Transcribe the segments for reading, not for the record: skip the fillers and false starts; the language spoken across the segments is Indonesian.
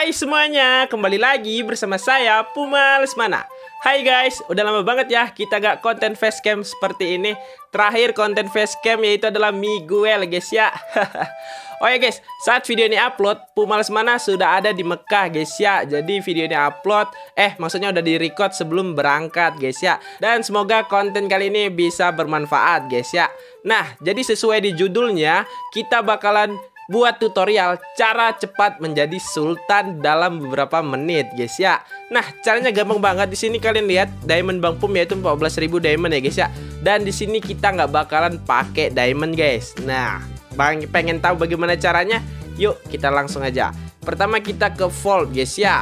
Hai semuanya, kembali lagi bersama saya Puma Lesmana. Hai guys, udah lama banget ya kita gak konten facecam seperti ini. Terakhir konten facecam yaitu adalah Miguel guys ya. Oh ya guys, saat video ini upload, Puma Lesmana sudah ada di Mekah guys ya. Jadi video ini upload, maksudnya udah di record sebelum berangkat guys ya. Dan semoga konten kali ini bisa bermanfaat guys ya. Nah, jadi sesuai di judulnya, kita bakalan buat tutorial cara cepat menjadi sultan dalam beberapa menit guys ya. Nah, caranya gampang banget. Di sini kalian lihat diamond Bang Pum yaitu 14.000 diamond ya guys ya. Dan di sini kita nggak bakalan pakai diamond guys. Nah, pengen tahu bagaimana caranya? Yuk kita langsung aja. Pertama kita ke vault guys ya.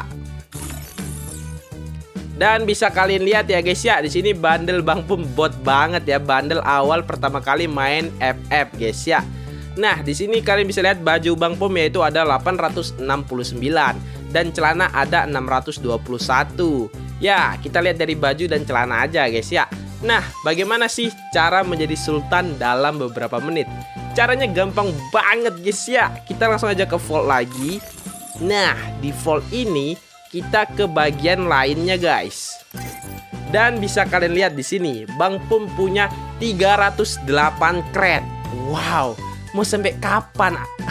Dan bisa kalian lihat ya guys ya, di sini bundle Bang Pum bot banget ya, bundle awal pertama kali main FF guys ya. Nah, di sini kalian bisa lihat baju Bang Pum yaitu ada 869 dan celana ada 621. Ya, kita lihat dari baju dan celana aja guys ya. Nah, bagaimana sih cara menjadi sultan dalam beberapa menit? Caranya gampang banget guys ya. Kita langsung aja ke vault lagi. Nah, di vault ini kita ke bagian lainnya guys. Dan bisa kalian lihat di sini, Bang Pum punya 308 crate. Wow. Mau sampai kapan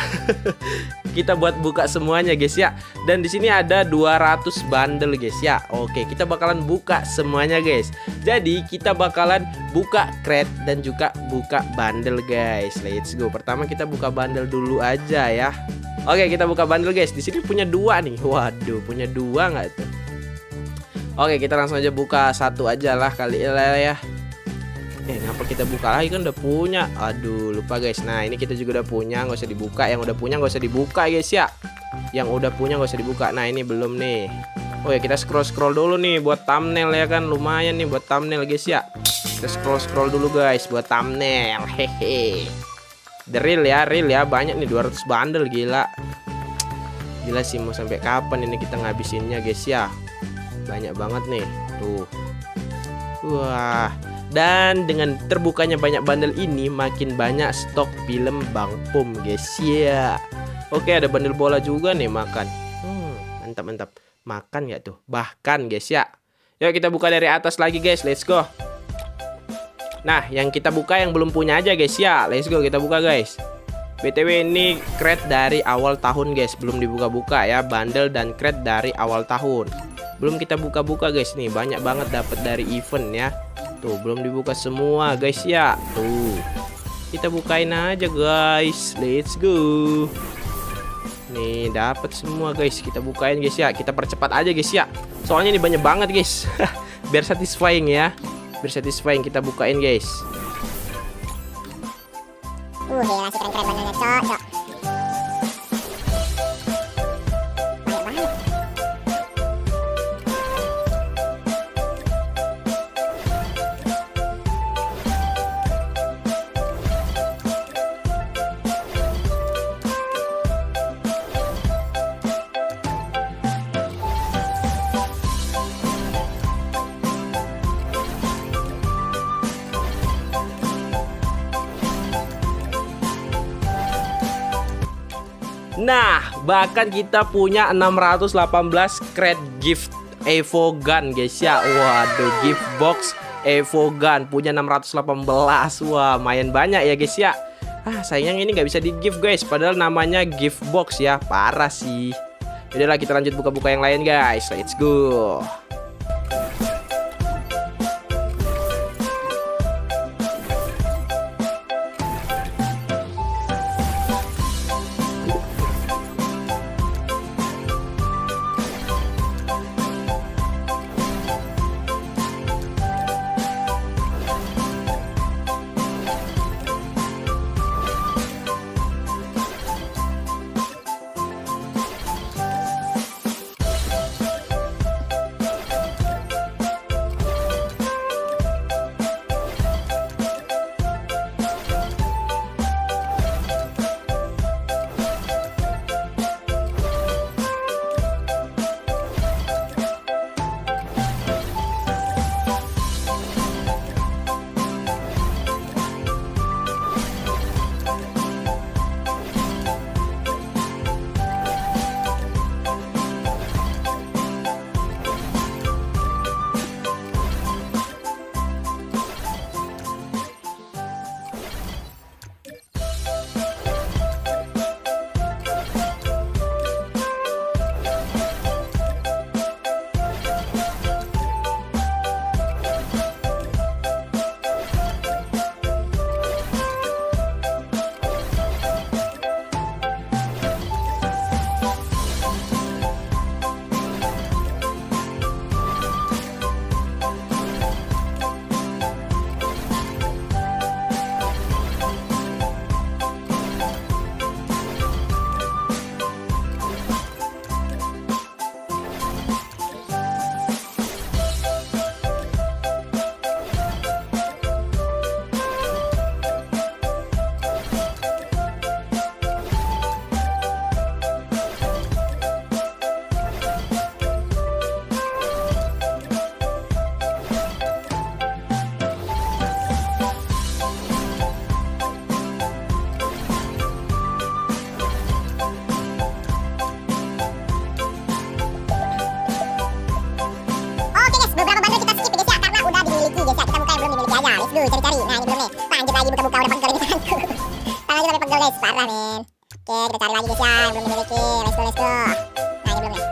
kita buat buka semuanya guys ya. Dan di sini ada 200 bundle guys ya. Oke, kita bakalan buka semuanya guys. Jadi kita bakalan buka crate dan juga buka bundle guys. Let's go. Pertama kita buka bundle dulu aja ya. Oke, kita buka bundle guys. Di sini punya 2 nih. Waduh, punya 2 nggak tuh? Oke, kita langsung aja buka satu aja lah kali ya. Ngapa kita buka lagi, kan udah punya. Aduh, lupa guys. Nah, ini kita juga udah punya, nggak usah dibuka. Yang udah punya nggak usah dibuka guys ya. Yang udah punya nggak usah dibuka. Nah, ini belum nih. Oh ya, kita scroll dulu nih buat thumbnail ya kan. Lumayan nih buat thumbnail guys ya. Kita scroll dulu guys buat thumbnail. Hehe. The real ya, banyak nih 200 bundle, gila. Gila sih, mau sampai kapan ini kita ngabisinnya guys ya. Banyak banget nih. Tuh. Wah. Dan dengan terbukanya banyak bundle ini, makin banyak stok film Bang Pum guys ya. Oke, ada bundle bola juga nih, makan. Mantap. Makan ya tuh? Bahkan guys ya. Yuk kita buka dari atas lagi guys, let's go. Nah, yang kita buka yang belum punya aja guys ya. Let's go, kita buka guys. BTW ini crate dari awal tahun guys, belum dibuka-buka ya. Bundle dan crate dari awal tahun belum kita buka-buka guys. Nih banyak banget dapat dari event ya. Tuh, belum dibuka semua guys ya. Tuh, kita bukain aja guys. Let's go. Nih dapat semua guys. Kita bukain guys ya. Kita percepat aja guys ya. Soalnya ini banyak banget guys. Biar satisfying ya. Biar satisfying kita bukain guys. Ya, masih keren-keren bandelnya cocok. Nah, bahkan kita punya 618 crate gift Evo Gun guys ya. Waduh, gift box Evo Gun punya 618. Wah, lumayan banyak ya guys ya. Sayang ini nggak bisa di gift guys, padahal namanya gift box ya. Parah sih. Yaudah lah, kita lanjut buka-buka yang lain guys. Let's go. guys, parah men. Oke, kita cari lagi guys ya, yang belum dimiliki. Let's go, let's go. Nah, ini belum nih.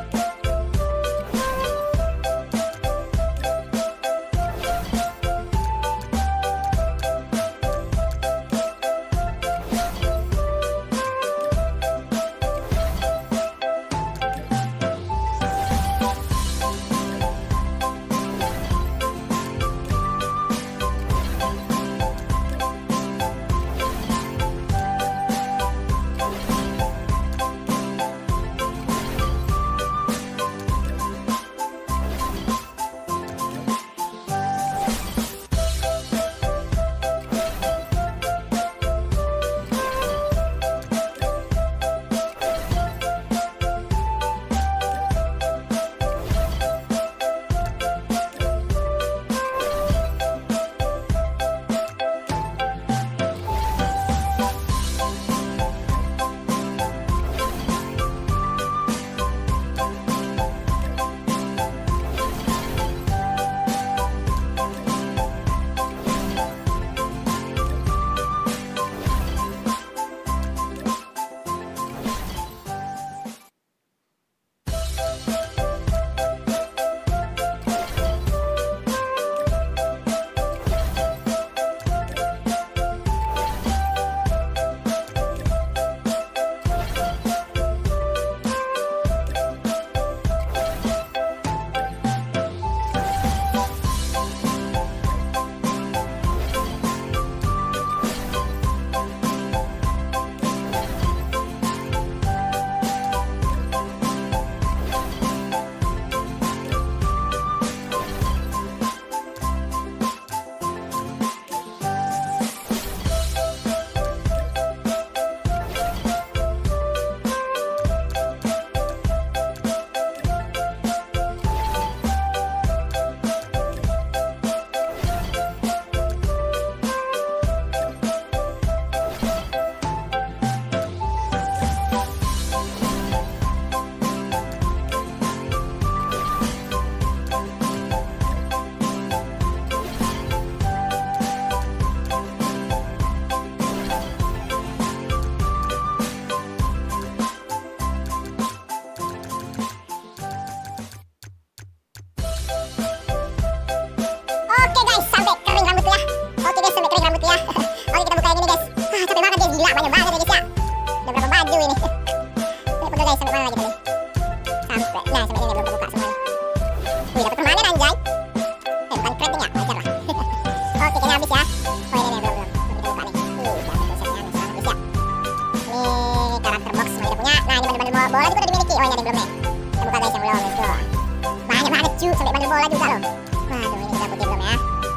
bola itu udah dimiliki. Oh ini ada yang belum nih. Kita buka guys yang belum. Let's go. Banyak banget cuy, sampai bandel bola juga loh. Waduh, ini kita putih belum ya.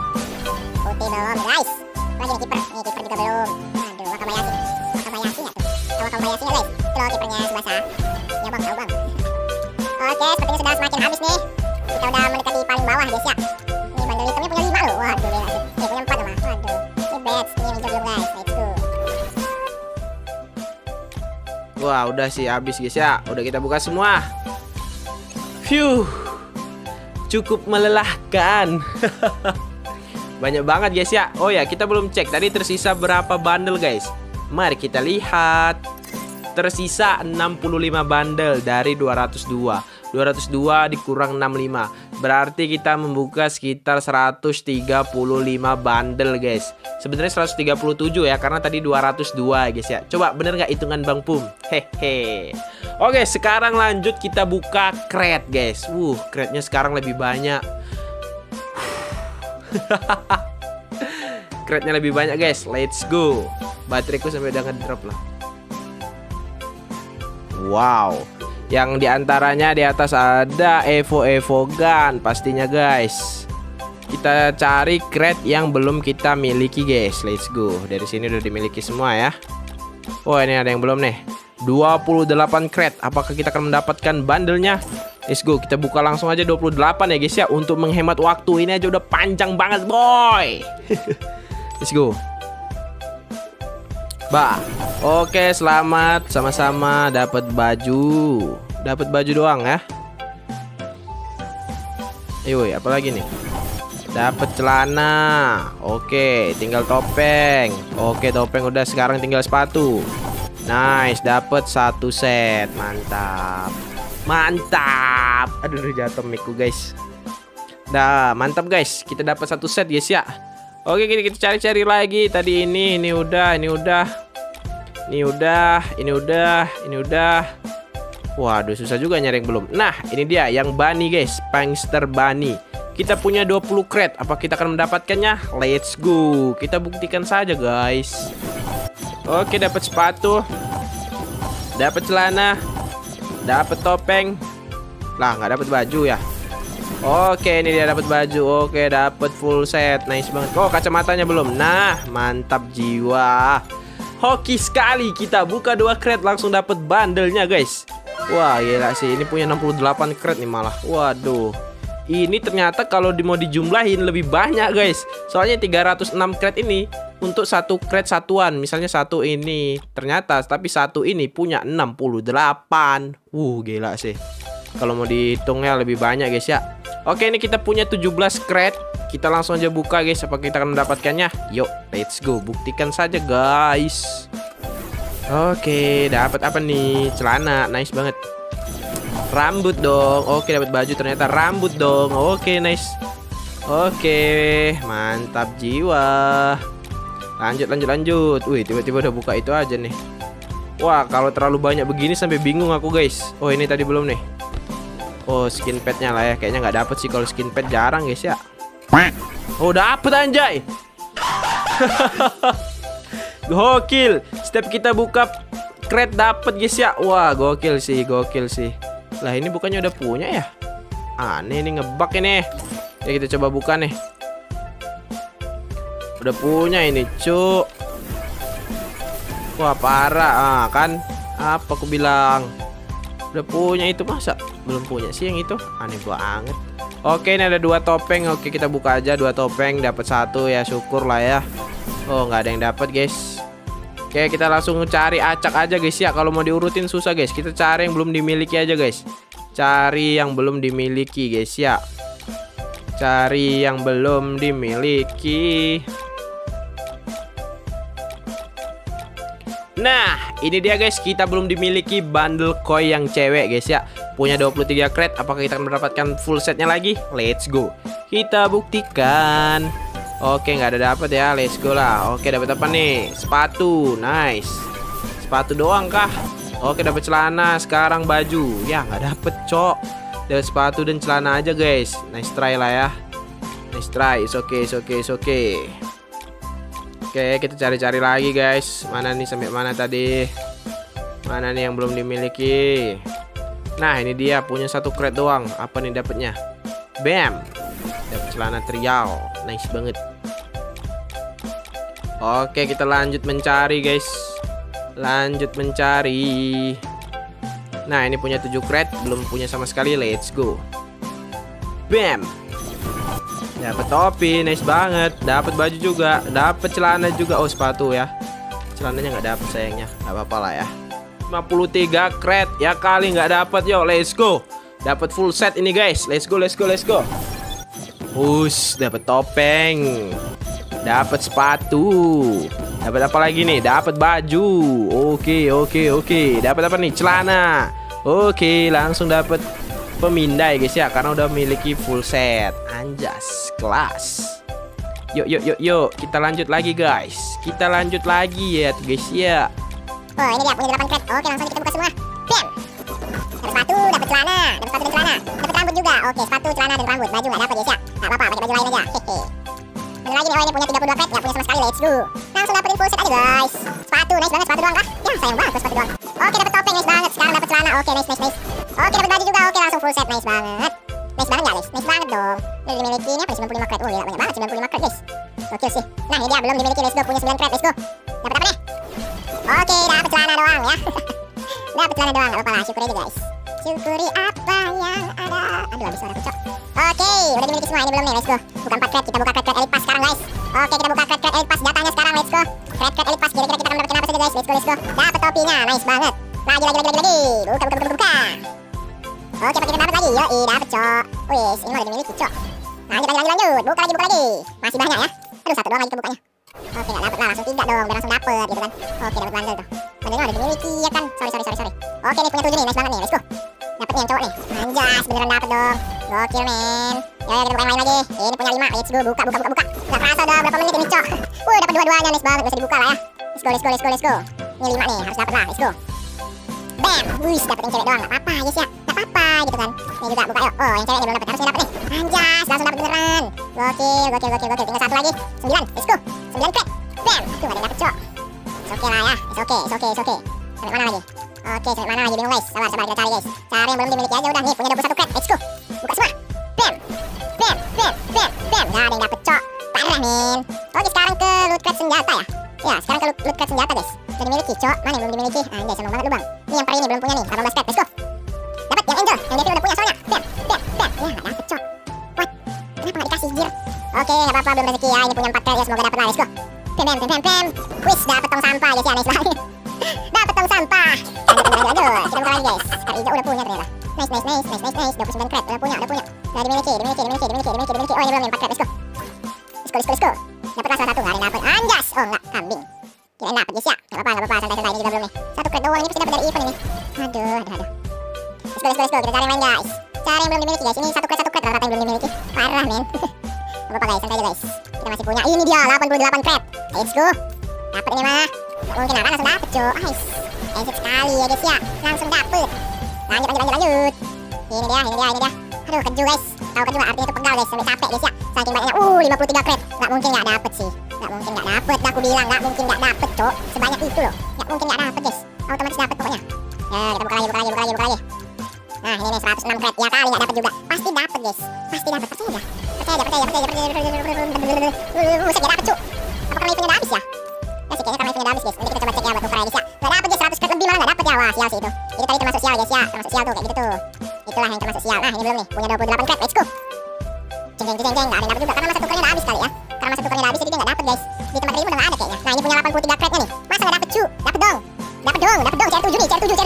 Putih belum guys. Lagi nih kiper. Nih kiper juga belum. Waduh, Wakabayashi. Wakabayashi nggak tuh? Tahu Wakabayashi nggak guys? Itu loh kipernya Tsubasa. Ya bang, tahu bang. Oke, sepertinya sudah semakin habis nih. Kita udah mendekati paling bawah guys ya. Ini bandel hitamnya punya 5 loh. Waduh, beda sih. Punya 4 loh mah. Waduh. Ini bets. Ini yang hijau belum guys. Let's go. Wah, udah sih habis guys ya. Udah kita buka semua. Phew. Cukup melelahkan. Banyak banget guys ya. Oh ya, kita belum cek tadi tersisa berapa bundle guys. Mari kita lihat. Tersisa 65 bundle dari 202. 202 dikurang 65. Berarti kita membuka sekitar 135 bundle guys. Sebenarnya 137 ya, karena tadi 202 guys ya. Coba bener nggak hitungan Bang Pum? Hehe. Oke, sekarang lanjut kita buka crate guys. Crate-nya sekarang lebih banyak. Crate-nya lebih banyak guys. Let's go. Bateraiku sampai udah ngedrop lah. Wow. Yang diantaranya di atas ada Evo Gun pastinya guys. Kita cari crate yang belum kita miliki guys. Let's go. Dari sini udah dimiliki semua ya. Oh ini ada yang belum nih. 28 crate. Apakah kita akan mendapatkan bundlenya? Let's go. Kita buka langsung aja 28 ya guys ya. Untuk menghemat waktu. Ini aja udah panjang banget boy. Let's go. Bah. Oke, selamat sama-sama dapat baju. Dapat baju doang ya. Yoi, apa lagi nih? Dapat celana. Oke, tinggal topeng. Oke, topeng udah, sekarang tinggal sepatu. Nice, dapat 1 set. Mantap. Mantap. Aduh, jatuh mic-ku, guys. Dah, mantap guys. Kita dapat 1 set, guys ya. Oke, kita cari-cari lagi. Tadi ini udah. Waduh, susah juga nyari yang belum. Nah, ini dia yang bunny, guys. Prankster bunny. Kita punya 20 crate. Apa kita akan mendapatkannya? Let's go. Kita buktikan saja, guys. Oke, dapat sepatu. Dapat celana. Dapat topeng. Lah, nggak dapat baju ya. Oke, ini dia dapat baju. Oke, dapat full set. Nice banget. Oh, kacamatanya belum. Nah, mantap jiwa. Hoki sekali, kita buka 2 crate langsung dapat bandelnya, guys. Wah, gila sih. Ini punya 68 crate nih malah. Waduh. Ini ternyata kalau mau dijumlahin lebih banyak, guys. Soalnya 306 crate ini untuk 1 crate satuan. Misalnya 1 ini. Ternyata tapi 1 ini punya 68. Gila sih. Kalau mau dihitungnya lebih banyak, guys ya. Oke, ini kita punya 17 crate. Kita langsung aja buka, guys. Apa kita akan mendapatkannya? Yuk, let's go. Buktikan saja, guys. Oke, dapat apa nih? Celana, nice banget. Rambut dong. Oke, dapat baju, ternyata rambut dong. Oke, nice. Oke, mantap jiwa. Lanjut. Wih, tiba-tiba udah buka itu aja nih. Wah, kalau terlalu banyak begini sampai bingung aku, guys. Oh, ini tadi belum nih. Oh, skin petnya lah ya. Kayaknya nggak dapet sih, kalau skin pet jarang, guys ya. Oh, dapet anjay. Gokil. Setiap kita buka crate dapet, guys ya. Wah, gokil sih. Lah, ini bukannya udah punya ya? Aneh nih, ngebug ini. Ya, kita coba buka nih. Udah punya ini, cuk. Wah, parah. Kan apa aku bilang? Udah punya itu, masa belum punya sih yang itu? Aneh banget. Oke, ini ada 2 topeng. Oke, kita buka aja 2 topeng. Dapat 1 ya, syukur lah ya. Oh, nggak ada yang dapat, guys. Oke, kita langsung cari acak aja, guys ya. Kalau mau diurutin susah, guys. Kita cari yang belum dimiliki aja, guys. Cari yang belum dimiliki, guys ya. Cari yang belum dimiliki. Nah, ini dia, guys. Kita belum dimiliki bundle koi yang cewek, guys ya. Punya 23 crate. Apakah kita akan mendapatkan full setnya lagi? Let's go. Kita buktikan. Oke, nggak ada dapat ya. Let's go lah. Oke, dapat apa nih? Sepatu. Nice. Sepatu doang kah? Oke, dapat celana. Sekarang baju. Ya, nggak dapet, cok. Dapat sepatu dan celana aja, guys. Nice try lah ya. Nice try. It's okay. Oke, kita cari-cari lagi, guys. Mana nih, sampai mana tadi? Mana nih yang belum dimiliki? Nah, ini dia, punya 1 crate doang. Apa nih dapatnya? Bam. Dapat celana trial. Nice banget. Oke, kita lanjut mencari, guys. Lanjut mencari. Nah, ini punya 7 crate, belum punya sama sekali. Let's go. Bam. Dapat topi, nice banget. Dapat baju juga, dapat celana juga. Oh, sepatu ya. Celananya nggak dapat sayangnya. Nggak apa-apa lah ya. 53 crate ya kali nggak dapat. Yo, let's go. Dapat full set ini, guys. Let's go. Dapat topeng. Dapat sepatu. Dapat apa lagi nih? Dapat baju. Oke. Dapat apa nih? Celana. Oke, langsung dapat pemindai, guys ya, karena udah memiliki full set. Anjas, kelas. Yuk, kita lanjut lagi, guys. Kita lanjut lagi ya, guys ya. Oh, ini dia punya 8 crate. Oke, langsung kita buka semua. Bam. Dapat sepatu, dapat celana, dapat rambut juga. Oke, sepatu, celana dan rambut. Baju nggak dapat, guys ya. Nggak apa-apa, pakai baju lain aja. Hehe. Mana lagi nih? Oh, ini punya 32 crate, nggak punya sama sekali. Let's go. Langsung dapetin full set aja, guys. Sepatu, nice banget. Sepatu doang kah? Ya, sayang banget sepatu doang. Oke, dapat topeng, nice banget. Sekarang dapat celana. Oke, nice. Oke, dapat baju juga. Oke, langsung full set, nice banget. Nice banget nggak, guys? Nice banget dong. Udah dimiliki ini apa nih? 95 crate. Oh, gila, banyak banget 95 crate, guys. Oke sih. Nah, ini dia belum dimiliki. Let's go. Punya 9 crate. Let's go. Dapat apa nih? Oke, dapat celana doang ya. Dapat celana doang, nggak apa-apa lah. Syukuri aja, guys. Syukuri apa yang ada. Aduh, habis suara kucok. Oke, udah dimiliki semua. Ini belum nih. Let's go. Buka 4 crate. Kita buka crate Elite Pass sekarang, guys. Oke, kita buka crate Elite Pass. Datanya sekarang. Let's go. Crate Elite Pass. Kira-kira kita akan mendapatkan apa saja, guys? Let's go. Dapat topinya. Nice banget. Lagi. Buka. Oke, apa kita dapat lagi? Yoi, dapat, cok. Wih, ini udah dimiliki, cok. Lanjut. Buka lagi. Masih banyak ya. Aduh, satu doang lagi kebukanya. Oke, nggak dapet lah, langsung 3 dong, biar langsung dapet gitu kan. Oke, dapet bundle tuh. Bandelnya ada dimiliki ya kan. Sorry. Oke, nih punya 7 nih, nice banget nih, let's go. Dapet nih yang cowok nih. Anjas, beneran dapet dong. Gokil men. Ya, kita buka yang lain lagi. Ini punya 5, let's go, buka. Gak kerasa dong, berapa menit ini cok. Dapet dua-duanya, nice banget, bisa dibuka lah ya. Let's go. Ini 5 nih, harus dapet lah, let's go. Bam, wih, dapet yang cewek doang, gak apa-apa guys ya. Gak apa-apa gitu kan. Nih juga buka yuk. Oh, yang ceweknya belum dapet, harusnya dapet nih. Anjas, langsung dapet beneran. Gokil. Tinggal 1 lagi. 9, let's go. 9 crack. Bam, tuh ada dapet cok. Oke lah ya, it's okay. Sampai mana lagi? Oke, sampai mana lagi bingung guys. Sabar kita cari guys. Cari yang belum dimiliki aja udah. Nih punya 21 crack, let's go. Buka semua. Bam. Gak ada yang dapet cok. Parah men. Oke, sekarang ke loot crate senjata ya. Ya, sekarang ke loot crate senjata guys. Udah dimiliki cok. Mana yang belum dimiliki? Anjay, sombong banget lu bang. Nih yang peri ini belum punya nih, 18 crack, let's go. Dapat yang angel, yang Devil udah punya soalnya. Bam. Ya, gak dapet cok. What? Kenapa gak dikasih jir? Oke, gak apa-apa, belum rezeki ya. Ini punya 4 crack ya, semoga dapet lah, let's go. Pem. Wis, dapet tong sampah guys ya, nice banget. Dapet tong sampah. Lanjut. Kita buka lagi guys. Kali hijau udah punya ternyata. Nice. 29 crack udah punya. Udah dimiliki. Oh, ini belum nih, 4 crack, let's go. Dapet lah salah satu, gak ada yang dapet. Anjas. Oh, enggak, kambing. Kirain dapet guys ya. Gak apa-apa, santai. Ini juga belum nih. 1 crack doang, ini pasti dapet dari event ini. Aduh. Let's go. Kita cari yang lain guys. Cari yang belum dimiliki guys. Ini 1 crack rata-rata yang belum dimiliki. Parah men. Gak apa-apa guys, santai aja guys. Kita masih punya. Ini dia 88 crack. Let's go. Dapet ini mah. Gak mungkin langsung dapet cuy. Eset sekali ya guys ya. Langsung dapet. Lanjut. Ini dia. Aduh, keju guys. Tahu keju artinya itu pegal guys, sampai capek guys ya. Saking banyaknya. 53 crack. Gak mungkin gak dapet sih. Gak mungkin gak dapet. Aku bilang gak mungkin gak dapet cuy. Sebanyak itu loh. Gak mungkin gak dapet guys. Otomatis dapet pokoknya. Ya, kita buka lagi. Nah, ini nih 106 crack. Ya kali gak dapet juga. Pasti dapet guys. Percaya aja. Buset, gak dapet cuy. Apa karena eventnya udah habis ya? Ya sih, kayaknya karena eventnya udah habis guys. Nanti kita coba cek ya buat nuker ya guys ya. Gak dapet guys, 100 crack lebih malah gak dapet ya. Wah, sial sih itu. Itu tadi termasuk sial guys ya. Termasuk sial tuh, kayak gitu tuh. Itulah yang termasuk sial. Nah, ini belum nih. Punya 28 crack, let's go. Jeng. Gak ada yang dapet juga karena masa tukernya udah habis kali ya. Karena masa tukernya udah habis jadi dia gak dapet guys. Di tempat review udah gak ada kayaknya. Nah, ini punya 83 cracknya nih. Masa gak dapet cuy? Dapet dong. Cari 7 nih. Gak dapet.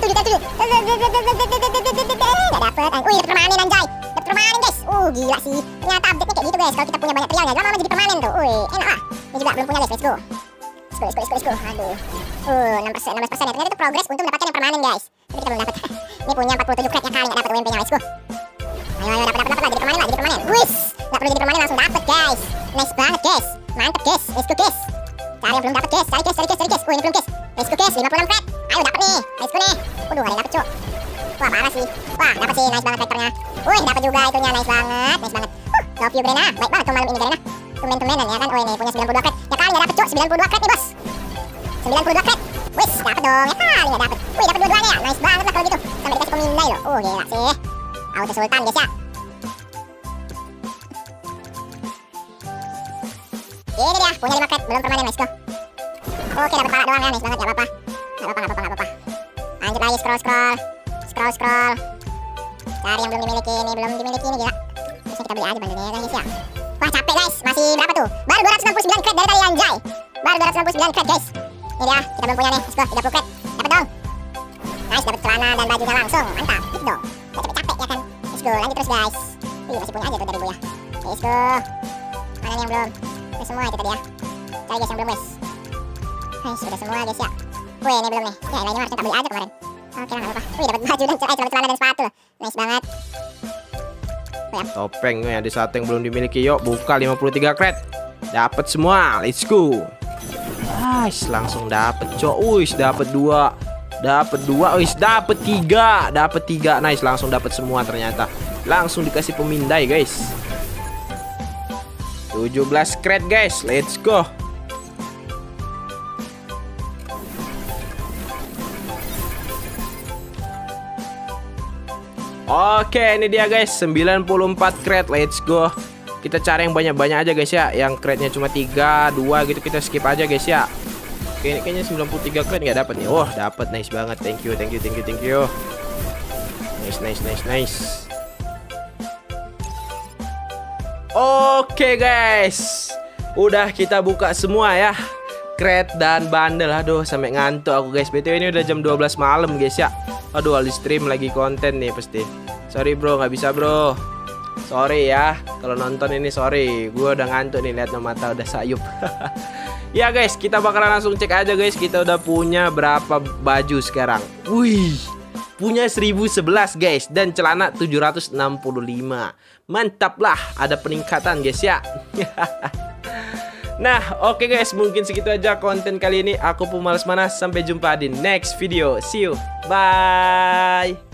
Wih, dapet permanen anjay. Dapet permanen guys. Gila sih. Ternyata update-nya kayak gitu guys. Kalau kita punya banyak trialnya, lama-lama jadi permanen tuh. Wih, enak lah. Ini juga belum punya guys, let's go. Aduh. 16% ya. Ternyata itu progress untuk mendapatkan yang permanen guys. Tapi kita belum dapet. Ini punya 47 crack yang kali gak dapet UMP-nya, let's go. Ayo, dapet lah. Jadi permanen. Wis. Gak perlu jadi permanen, langsung dapet guys. Nice banget guys. Mantep guys. Let's go guys. Cari yang belum dapet guys. Cari guys. Ini belum guys. Let's go guys. 56 crack. Ayo dapet nih. Let's go nih. Waduh, ada yang dapet cok. Wah, parah sih. Wah, dapet sih. Nice banget vektornya. Wih, dapet juga itunya. Nice banget. Love you Brena. Baik banget tuh malam ini Brena. Temen-temenan ya kan. Oh, ini punya 92 crack. Ya kali gak dapet cok. 92 crack nih bos. 92 crack. Wis, dapet dong. Ya kali gak dapet. Wih, dapet dua-duanya ya. Nice banget lah kalau gitu. Sampai dikasih pemindai loh. Gila sih. Auto Sultan guys ya. Ini dia, punya 5 crack, belum permanen, let's go. Oke, dapat pala doang ya, nice banget, gak apa-apa. Lanjut lagi, scroll. Cari yang belum dimiliki ini gila. Terusnya kita beli aja bandelnya ya guys ya. Wah, capek guys, masih berapa tuh? Baru 269 crack dari tadi anjay. Baru 269 crack guys. Ini dia, kita belum punya nih, let's go, 30 crack. Dapet dong. Nice, dapet celana dan bajunya langsung, mantap, gitu dong. Gak capek-capek ya kan. Let's go, lanjut terus guys. Masih punya aja tuh dari Bu ya. Let's go. Mana nih yang belum? Udah semua itu tadi ya. Cari guys yang belum guys. Sudah semua guys ya. Wih, ini belum nih. Ya, ini harusnya tak beli aja kemarin. Oke lah, gak apa-apa. Wih, dapat baju dan celana dan sepatu loh. Nice banget. Topeng nih, ada satu yang belum dimiliki. Yuk, buka 53 crack. Dapat semua. Let's go. Nice, langsung dapat cok. Wih, dapat 2. Wih, dapat 3. Nice, langsung dapat semua ternyata. Langsung dikasih pemindai guys. 17 crack guys, let's go. Oke, ini dia guys, 94 crack, let's go. Kita cari yang banyak-banyak aja guys ya. Yang crate-nya cuma 3, 2 gitu kita skip aja guys ya. Oke, ini kayaknya 93 crate nggak dapat nih. Oh, dapat, nice banget. Thank you. Nice. Oke guys, udah kita buka semua ya, crate dan bundle. Aduh, sampai ngantuk aku guys. BTW ini udah jam 12 malam guys ya. Aduh, Ali stream lagi konten nih pasti. Sorry bro, nggak bisa bro. Sorry ya, kalau nonton ini sorry. Gue udah ngantuk nih, lihat mata udah sayup. Ya guys, kita bakalan langsung cek aja guys. Kita udah punya berapa baju sekarang. Wih, punya 1011 guys. Dan celana 765. Mantap lah, ada peningkatan guys ya. Nah oke guys, mungkin segitu aja konten kali ini. Aku Pemalas Manas, sampai jumpa di next video. See you, bye.